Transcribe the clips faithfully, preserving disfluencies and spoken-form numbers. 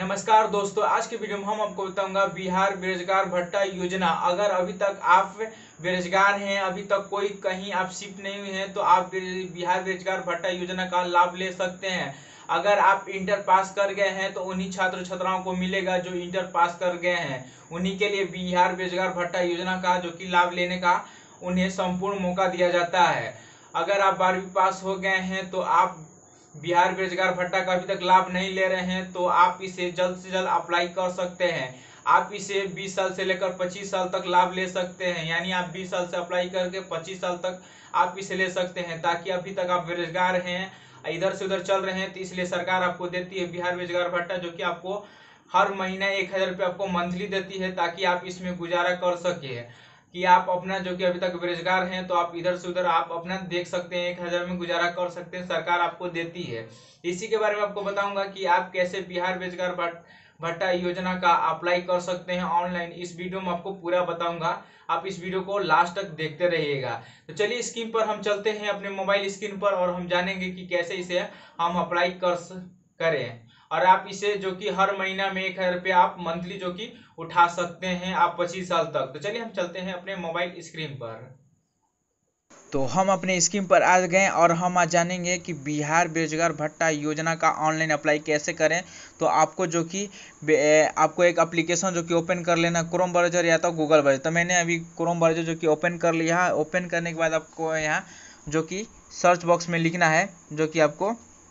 नमस्कार दोस्तों, आज की वीडियो में हम आपको बताऊंगा बिहार बेरोजगार भत्ता योजना। अगर अभी तक आप बेरोजगार हैं, अभी तक कोई कहीं आप शिफ्ट नहीं हुए हैं, तो आप बिहार बेरोजगार भत्ता योजना का लाभ ले सकते हैं। अगर आप इंटर पास कर गए हैं तो उन्हीं छात्र छात्राओं को मिलेगा जो इंटर पास कर गए हैं। उन्हीं के लिए बिहार बेरोजगार भत्ता योजना का जो कि लाभ लेने का उन्हें संपूर्ण मौका दिया जाता है। अगर आप बारहवीं पास हो गए हैं तो आप बिहार बेरोजगार भत्ता का अभी तक लाभ नहीं ले रहे हैं, तो आप इसे जल्द से जल्द अप्लाई कर सकते हैं। आप इसे बीस साल से लेकर पच्चीस साल तक लाभ ले सकते हैं, यानी आप बीस साल से अप्लाई करके पच्चीस साल तक आप इसे ले सकते हैं। ताकि अभी तक आप बेरोजगार हैं, इधर से उधर चल रहे हैं, तो इसलिए सरकार आपको देती है बिहार बेरोजगार भत्ता, जो कि आपको हर महीना एक हजार रुपये आपको मंथली देती है, ताकि आप इसमें गुजारा कर सके। कि आप अपना जो कि अभी तक बेरोजगार हैं तो आप इधर से उधर आप अपना देख सकते हैं, एक हजार में गुजारा कर सकते हैं, सरकार आपको देती है। इसी के बारे में आपको बताऊंगा कि आप कैसे बिहार बेरोजगार भत्ता योजना का अप्लाई कर सकते हैं ऑनलाइन। इस वीडियो में आपको पूरा बताऊंगा, आप इस वीडियो को लास्ट तक देखते रहिएगा। तो चलिए स्क्रीन पर हम चलते हैं, अपने मोबाइल स्क्रीन पर, और हम जानेंगे कि कैसे इसे हम अप्लाई कर करें। और आप इसे जो कि हर महीना में एक हजार रुपये आप मंथली जो कि उठा सकते हैं आप पच्चीस साल तक। तो चलिए हम चलते हैं अपने मोबाइल स्क्रीन पर। तो हम अपने स्क्रीन पर आ गए और हम आज जानेंगे कि बिहार बेरोजगार भत्ता योजना का ऑनलाइन अप्लाई कैसे करें। तो आपको जो कि आपको एक एप्लीकेशन जो कि ओपन कर लेना, क्रोम ब्राउज़र या तो गूगल ब्राउज़र। तो मैंने अभी क्रोम ब्राउज़र जो कि ओपन कर लिया। ओपन करने के बाद आपको यहाँ जो कि सर्च बॉक्स में लिखना है, जो कि आपको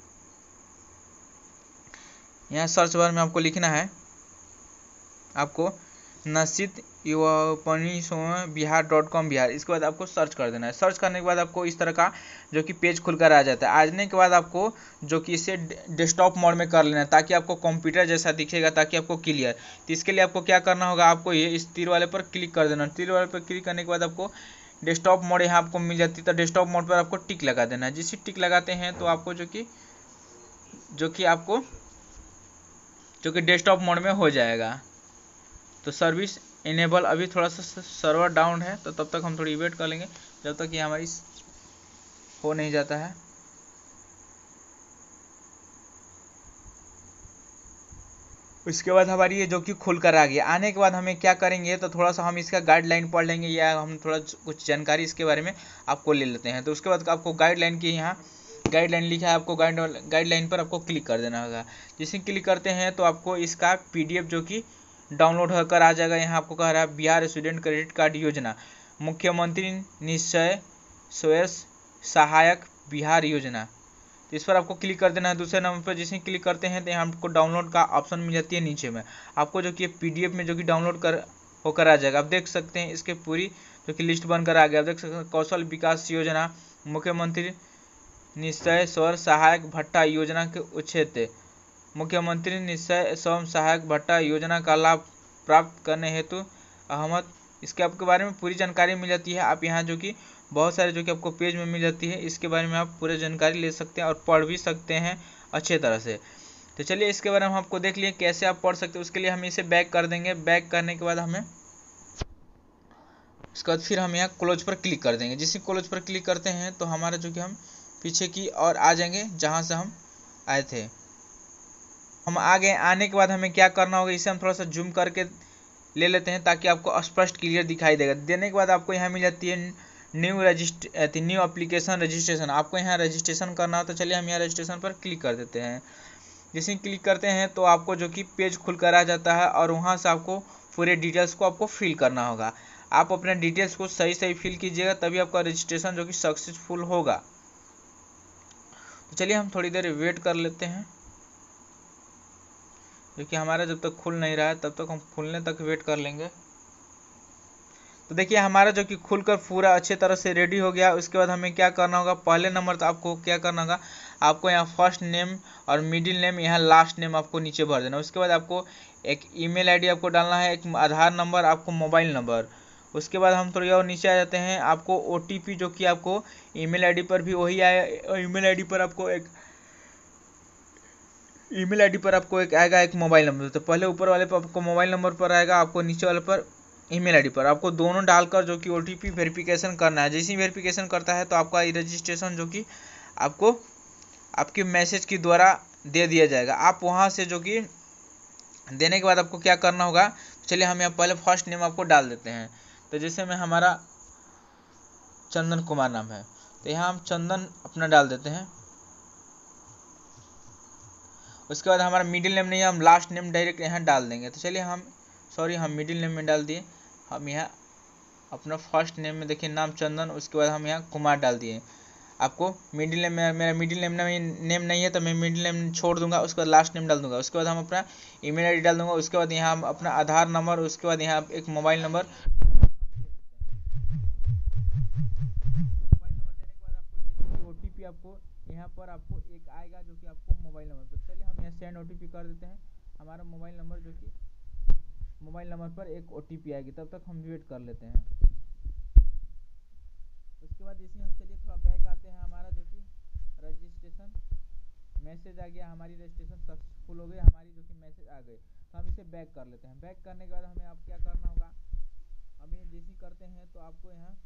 यहाँ सर्च बार में आपको लिखना है, आपको नसित युवापनी बिहार डॉट कॉम बिहार। इसके बाद आपको सर्च कर देना है। सर्च करने के बाद आपको इस तरह का जो कि पेज खुलकर आ जाता है। आने के बाद आपको जो कि इसे डेस्कटॉप मोड में कर लेना है, ताकि आपको कंप्यूटर जैसा दिखेगा, ताकि आपको क्लियर। तो इसके लिए आपको क्या करना होगा, आपको ये इस तीर वाले पर क्लिक कर देना। तीर वाले पर क्लिक करने के बाद आपको डेस्कटॉप मोड यहाँ आपको मिल जाती है। तो डेस्कटॉप मोड पर आपको टिक लगा देना है। जिस टिक लगाते हैं तो आपको जो कि जो कि आपको जो कि डेस्कटॉप मोड में हो जाएगा। तो सर्विस इनेबल, अभी थोड़ा सा सर्वर डाउन है, तो तब तक हम थोड़ी वेट कर लेंगे जब तक ये हमारी हो नहीं जाता है। उसके बाद हमारी ये जो कि खुल कर आ गया। आने के बाद हमें क्या करेंगे, तो थोड़ा सा हम इसका गाइडलाइन पढ़ लेंगे, या हम थोड़ा कुछ जानकारी इसके बारे में आपको ले लेते हैं। तो उसके बाद आपको गाइडलाइन की यहाँ गाइडलाइन लिखा है, आपको गाइड गाइडलाइन पर आपको क्लिक कर देना होगा। जिसे क्लिक करते हैं तो आपको इसका पीडीएफ जो कि डाउनलोड होकर आ जाएगा। यहाँ आपको कह रहा है बिहार स्टूडेंट क्रेडिट कार्ड योजना, मुख्यमंत्री निश्चय स्वयं सहायक बिहार योजना। तो इस पर आपको क्लिक कर देना है दूसरे नंबर पर। जिसे क्लिक करते हैं तो यहाँ आपको डाउनलोड का ऑप्शन मिल जाती है नीचे में। आपको जो कि पीडीएफ में जो कि डाउनलोड कर होकर आ जाएगा। आप देख सकते हैं इसके पूरी जो कि लिस्ट बनकर आ गया। आप देख सकते हैं कौशल विकास योजना, मुख्यमंत्री निश्चय स्वयं सहायक भत्ता योजना के उच्छेद, मुख्यमंत्री निश्चय स्वयं सहायक भत्ता योजना का लाभ प्राप्त करने हेतु अहमद। इसके आपके बारे में पूरी जानकारी मिल जाती है। आप यहाँ जो कि बहुत सारे जो कि आपको पेज में मिल जाती है, इसके बारे में आप पूरी जानकारी ले सकते हैं और पढ़ भी सकते हैं अच्छे तरह से। तो चलिए इसके बारे में हम आपको देख लिए कैसे आप पढ़ सकते हैं। उसके लिए हम इसे बैक कर देंगे। बैक करने के बाद हमें उसके बाद फिर हम यहाँ क्लोज पर क्लिक कर देंगे। जिस क्लोज पर क्लिक करते हैं तो हमारा जो कि हम पीछे की और आ जाएंगे जहाँ से हम आए थे। हम आ गए। आने के बाद हमें क्या करना होगा, इसे हम थोड़ा सा जूम करके ले लेते हैं, ताकि आपको स्पष्ट क्लियर दिखाई देगा। देने के बाद आपको यहाँ मिल जाती है न्यू रजिस्ट्र न्यू एप्लीकेशन रजिस्ट्रेशन। आपको यहाँ रजिस्ट्रेशन करना हो, तो चलिए हम यहाँ रजिस्ट्रेशन पर क्लिक कर देते हैं। जैसे क्लिक करते हैं तो आपको जो कि पेज खुलकर आ जाता है, और वहाँ से आपको पूरे डिटेल्स को आपको फिल करना होगा। आप अपने डिटेल्स को सही सही फिल कीजिएगा, तभी आपका रजिस्ट्रेशन जो कि सक्सेसफुल होगा। तो चलिए हम थोड़ी देर वेट कर लेते हैं, क्योंकि हमारा जब तक खुल नहीं रहा है तब तक हम खुलने तक वेट कर लेंगे। तो देखिए हमारा जो कि खुलकर पूरा अच्छे तरह से रेडी हो गया। उसके बाद हमें क्या करना होगा, पहले नंबर तो आपको क्या करना होगा, आपको यहाँ फर्स्ट नेम और मिडिल नेम, यहाँ लास्ट नेम आपको नीचे भर देना। उसके बाद आपको एक ईमेल आईडी आपको डालना है, एक आधार नंबर, आपको मोबाइल नंबर। उसके बाद हम थोड़ी और नीचे आ जाते हैं। आपको ओ टी पी जो कि आपको ईमेल आईडी पर भी वही आया, ईमेल आईडी पर आपको एक ईमेल आईडी पर आपको एक आएगा एक मोबाइल नंबर। तो पहले ऊपर वाले पर आपको मोबाइल नंबर पर आएगा, आपको नीचे वाले पर ईमेल आईडी पर आपको दोनों डालकर जो कि ओटीपी वेरिफिकेशन करना है। जैसे ही वेरिफिकेशन करता है तो आपका रजिस्ट्रेशन जो कि आपको आपके मैसेज के द्वारा दे दिया जाएगा। आप वहां से जो कि देने के बाद आपको क्या करना होगा, चलिए हम यहाँ पहले फर्स्ट नेम आपको डाल देते हैं। तो जैसे में हमारा चंदन कुमार नाम है, तो यहाँ हम चंदन अपना डाल देते हैं। उसके बाद हमारा मिडिल नेम नहीं है, हम लास्ट नेम डायरेक्ट यहाँ डाल देंगे। तो चलिए हम सॉरी हम मिडिल नेम में डाल दिए, हम यहाँ अपना फर्स्ट नेम में देखिए नाम चंदन, उसके बाद हम यहाँ कुमार डाल दिए। आपको मिडिल नेम में, मेरा मिडिल नेम नेम नहीं है तो मैं मिडिल नेम छोड़ दूंगा, उसके बाद लास्ट नेम डाल दूंगा। उसके बाद हम अपना ईमेल आईडी डाल दूंगा। उसके बाद यहाँ हम अपना आधार नंबर, उसके बाद यहाँ एक मोबाइल नंबर मोबाइल नंबर देने के बाद आपको ये जो ओ टी पी आपको यहाँ पर आपको एक आएगा जो कि आपको मोबाइल नंबर पर, चलिए हम यहाँ सेंड ओ टी पी कर देते हैं। हमारा मोबाइल नंबर जो कि मोबाइल नंबर पर एक ओ टी पी आएगी, तब तक हम वेट कर लेते हैं। उसके बाद जैसे हम चलिए थोड़ा बैक आते हैं, हमारा जो कि रजिस्ट्रेशन मैसेज आ गया, हमारी रजिस्ट्रेशन सक्सेसफुल हो गई, हमारी जो कि मैसेज आ गई। तो हम इसे बैक कर लेते हैं। बैक करने के बाद हमें अब क्या करना होगा, हम ये जैसे करते हैं तो आपको यहाँ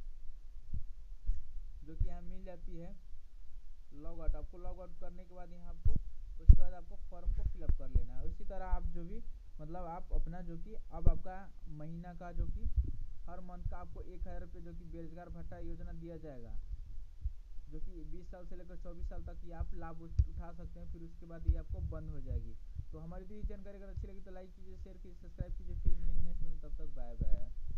जो कि यहाँ मिल जाती है लॉग आउट। आपको लॉग आउट करने के बाद यहाँ आपको उसके बाद आपको फॉर्म को फिलअप कर लेना है। उसी तरह आप जो भी मतलब आप अपना जो कि अब आपका महीना का जो कि हर मंथ का आपको एक हज़ार रुपये जो कि बेरोजगार भत्ता योजना दिया जाएगा, जो कि बीस साल से लेकर चौबीस साल तक ये आप लाभ उठा सकते हैं। फिर उसके बाद ये आपको बंद हो जाएगी। तो हमारी दी जानकारी अगर अच्छी लगी तो लाइक कीजिए, शेयर कीजिए, सब्सक्राइब कीजिए। फिर मिलेंगे नेक्स्ट में, तब तक बाय बाय।